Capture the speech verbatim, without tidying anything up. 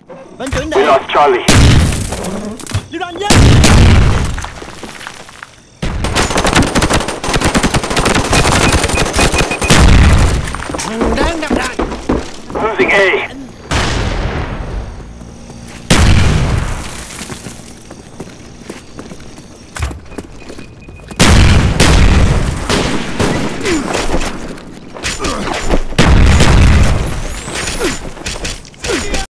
Bên chuẩn We đề. lost Charlie. Lưu đoàn nhé. Đang đặt đạn. Losing A.